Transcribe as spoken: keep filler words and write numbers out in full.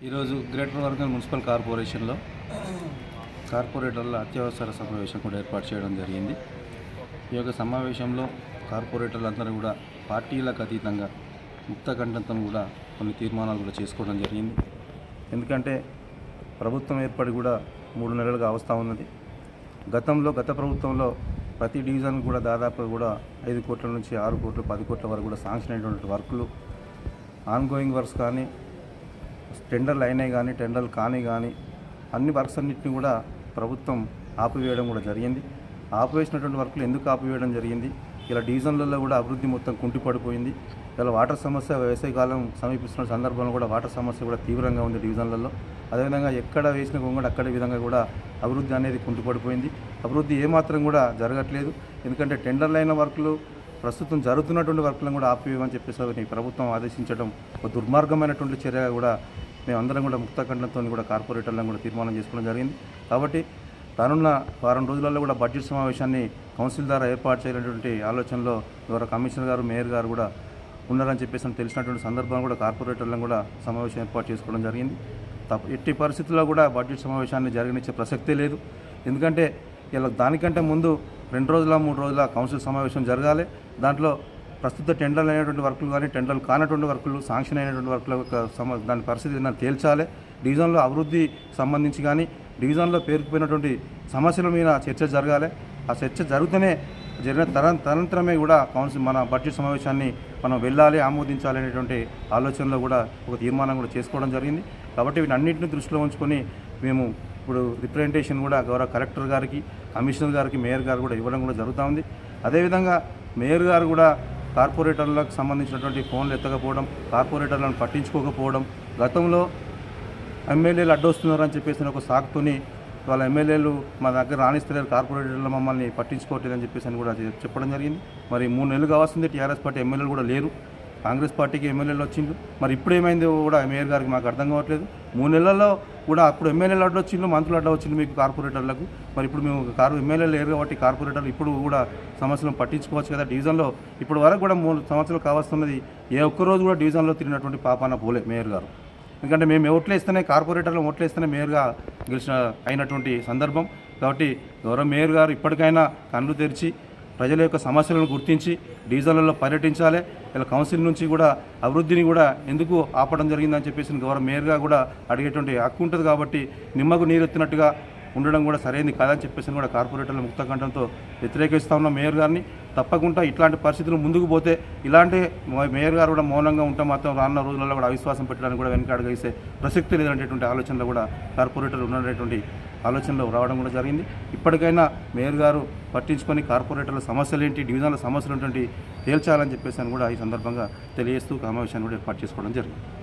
ఈరోజు greater Warangal municipal కార్పొరేషన్లో కార్పొరేటర్ల అత్యవసర సమావేశం కూడా ఏర్పాటు చేయడం జరిగింది. ఈ యొక్క సమావేశంలో కార్పొరేటర్లందరూ కూడా పార్టీలకు అతీతంగా ముక్త కంఠంతో కూడా కొన్ని తీర్మానాలు కూడా చేసుకోవడం జరిగింది. ఎందుకంటే ప్రభుత్వం ఏర్పడి కూడా మూడు నెలలుగా అవస్థ ఉన్నది. గతంలో గత ప్రభుత్వంలో ప్రతి డివిజన్ కూడా దాదాపు కూడా ఐదు కోట్ల నుంచి ఆరు కోట్లు పది కోట్ల వరకు కూడా శాంక్షన్ అయినటువంటి వర్కులు ఆన్గోయింగ్ వర్క్స్ కానీ టెండర్లు అయినాయి కానీ టెండర్లు కానీ కానీ అన్ని వర్క్స్ అన్నింటినీ కూడా ప్రభుత్వం ఆపివేయడం కూడా జరిగింది. ఆపివేసినటువంటి వర్కులు ఎందుకు ఆపివేయడం జరిగింది? ఇలా డివిజన్లలో కూడా అభివృద్ధి మొత్తం కుంటిపడిపోయింది. ఇలా వాటర్ సమస్య వేసవికాలం సమీపిస్తున్న సందర్భంలో కూడా వాటర్ సమస్య కూడా తీవ్రంగా ఉంది డివిజన్లలో. అదేవిధంగా ఎక్కడ వేసిన గొంగడ అక్కడి విధంగా కూడా అభివృద్ధి అనేది కుంటిపడిపోయింది. అభివృద్ధి ఏమాత్రం కూడా జరగట్లేదు. ఎందుకంటే టెండర్లు అయిన వర్కులు ప్రస్తుతం జరుగుతున్నటువంటి వర్కులను కూడా ఆపివేయమని చెప్పేసి ప్రభుత్వం ఆదేశించడం ఒక దుర్మార్గమైనటువంటి చర్యగా కూడా మేమందరం కూడా ముక్త ఖండంతో కూడా కార్పొరేటర్లను కూడా తీర్మానం చేసుకోవడం జరిగింది. కాబట్టి రానున్న వారం రోజులలో కూడా బడ్జెట్ సమావేశాన్ని కౌన్సిల్ ద్వారా ఏర్పాటు చేయాలనేటువంటి ఆలోచనలో ద్వారా కమిషనర్ గారు మేయర్ గారు కూడా ఉన్నారని చెప్పేసి తెలిసినటువంటి సందర్భంలో కూడా కార్పొరేటర్లను కూడా సమావేశం ఏర్పాటు చేసుకోవడం జరిగింది. తప్ప ఎట్టి పరిస్థితుల్లో కూడా బడ్జెట్ సమావేశాన్ని జరగనిచ్చే ప్రసక్తే లేదు. ఎందుకంటే ఇలా దానికంటే ముందు రెండు రోజుల మూడు రోజుల కౌన్సిల్ సమావేశం జరగాలి. దాంట్లో ప్రస్తుత టెండర్లు అయినటువంటి వర్కులు కానీ టెండర్లు కానటువంటి వర్కులు శాంక్షన్ అయినటువంటి వర్కుల యొక్క సమ దాని పరిస్థితి ఏదైనా తేల్చాలి. డివిజన్లో అభివృద్ధి సంబంధించి కానీ డివిజన్లో పేరుకుపోయినటువంటి సమస్యల మీద చర్చ జరగాలి. ఆ చర్చ జరుగుతూనే జరిగిన తర తనంతరమే కూడా కౌన్సిల్ మన బడ్జెట్ సమావేశాన్ని మనం వెళ్ళాలి ఆమోదించాలి అనేటువంటి ఆలోచనలో కూడా ఒక తీర్మానం కూడా చేసుకోవడం జరిగింది. కాబట్టి వీటన్నింటినీ దృష్టిలో ఉంచుకొని మేము ఇప్పుడు రిప్రజెంటేషన్ కూడా గౌరవ కలెక్టర్ గారికి కమిషనర్ గారికి మేయర్ గారు కూడా ఇవ్వడం కూడా జరుగుతూ ఉంది. అదేవిధంగా మేయర్ గారు కూడా కార్పొరేటర్లకు సంబంధించినటువంటి ఫోన్లు ఎత్తకపోవడం, కార్పొరేటర్లను పట్టించుకోకపోవడం, గతంలో ఎమ్మెల్యేలు అడ్డొస్తున్నారని చెప్పేసి ఒక సాకుతోని వాళ్ళ ఎమ్మెల్యేలు మా దగ్గర రాణిస్తలేరు, కార్పొరేటర్లు మమ్మల్ని పట్టించుకోవట్లేదని చెప్పేసి అని కూడా చెప్పడం జరిగింది. మరి మూడు నెలలు కావాల్సింది టీఆర్ఎస్ పార్టీ ఎమ్మెల్యేలు కూడా లేరు, కాంగ్రెస్ పార్టీకి ఎమ్మెల్యేలు వచ్చిండ్రు. మరి ఇప్పుడు ఏమైందో కూడా మేయర్ గారికి మాకు అర్థం కావట్లేదు. మూడు నెలల్లో కూడా అప్పుడు ఎమ్మెల్యేలు అడ్డు వచ్చిండ్రు, మంత్రులు అడ్డు వచ్చిండ్రు మీకు కార్పొరేటర్లకు. మరి ఇప్పుడు మేము కారు ఎమ్మెల్యేలు లేరు కాబట్టి కార్పొరేటర్లు ఇప్పుడు కూడా సమస్యలను పట్టించుకోవచ్చు కదా. డివిజన్లో ఇప్పుడు వరకు కూడా మూడు సంవత్సరాలు కావస్తున్నది, ఏ ఒక్కరోజు కూడా డివిజన్లో తిరిగినటువంటి పాపాన పోలే మేయర్ గారు. ఎందుకంటే మేము ఓట్లు వేస్తేనే కార్పొరేటర్లు ఓట్లు వేస్తేనే మేయర్గా గెలిచిన అయినటువంటి సందర్భం. కాబట్టి గౌరవ మేయర్ గారు ఇప్పటికైనా కళ్ళు తెరిచి ప్రజల యొక్క సమస్యలను గుర్తించి డివిజన్లలో పర్యటించాలి. ఇలా కౌన్సిల్ నుంచి కూడా అభివృద్ధిని కూడా ఎందుకు ఆపడం జరిగిందని చెప్పేసి గౌరవ మేయర్గా కూడా అడిగేటువంటి హక్కు ఉంటుంది. కాబట్టి నిమ్మకు నీరెత్తినట్టుగా ఉండడం కూడా సరైనది కాదని చెప్పేసి కూడా కార్పొరేటర్ల ముక్త కంఠంతో వ్యతిరేకిస్తూ ఉన్న మేయర్ గారిని తప్పకుండా ఇట్లాంటి పరిస్థితులు ముందుకు పోతే ఇలాంటి మేయర్ గారు కూడా మౌనంగా ఉంటే మాత్రం రానున్న రోజులలో కూడా అవిశ్వాసం పెట్టడానికి కూడా వెనకాడ వేసే ప్రసక్తి లేదనేటువంటి ఆలోచనలో కూడా కార్పొరేటర్లు ఉన్నటువంటి ఆలోచనలో రావడం కూడా జరిగింది. ఇప్పటికైనా మేయర్ గారు పట్టించుకొని కార్పొరేటర్ల సమస్యలు ఏంటి, డివిజన్ల సమస్యలు ఏంటి తేల్చాలని చెప్పేసి అని కూడా ఈ సందర్భంగా తెలియజేస్తూ సమావేశాన్ని కూడా ఏర్పాటు చేసుకోవడం జరిగింది.